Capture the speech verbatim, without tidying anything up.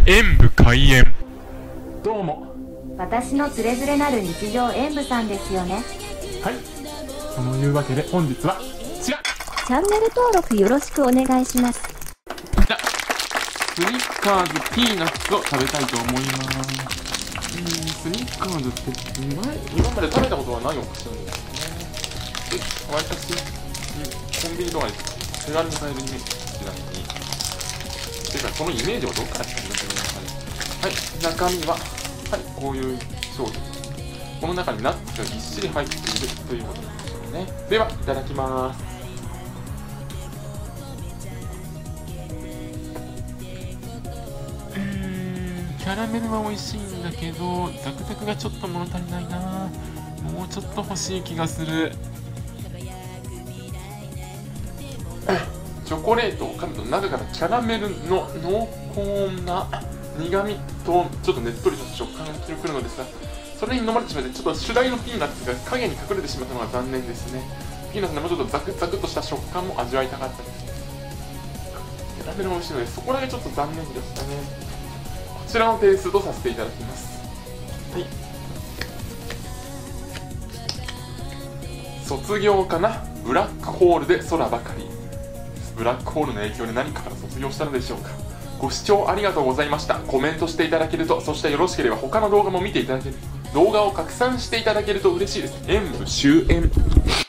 演武開演。どうも。 私のつれづれなる日常演武さんですよね。 はい、そのいうわけで本日はこちら、 チャンネル登録よろしくお願いします。 こちらスニッカーズピーナッツを食べたいと思います。うーん、スニッカーズって前今まで食べたことはないお菓子なんですよね。え、わりかし、うん、コンビニとかで手軽に買えるイメージちなみに。ていうかそのイメージはどっから来たんだけど、はい、中身は、はい、こういう商品。この中にナッツがぎっしり入っているということなんでしょうね。では、いただきます。うーん、キャラメルは美味しいんだけど、ザクザクがちょっと物足りないな。もうちょっと欲しい気がする。チョコレートを噛むと中からキャラメルの濃厚な苦味とちょっとねっとりした食感がくるのですが、それに飲まれてしまってちょっと主題のピーナッツが影に隠れてしまったのが残念ですね。ピーナッツのもうちょっとザクザクとした食感も味わいたかったです。キャラメルも美味しいのでそこだけちょっと残念でしたね。こちらの点数とさせていただきます。はい、卒業かな。ブラックホールで空ばかり。ブラックホールの影響で何かから卒業したのでしょうか。ご視聴ありがとうございました。コメントしていただけると、そしてよろしければ他の動画も見ていただける、動画を拡散していただけると嬉しいです。演武終演。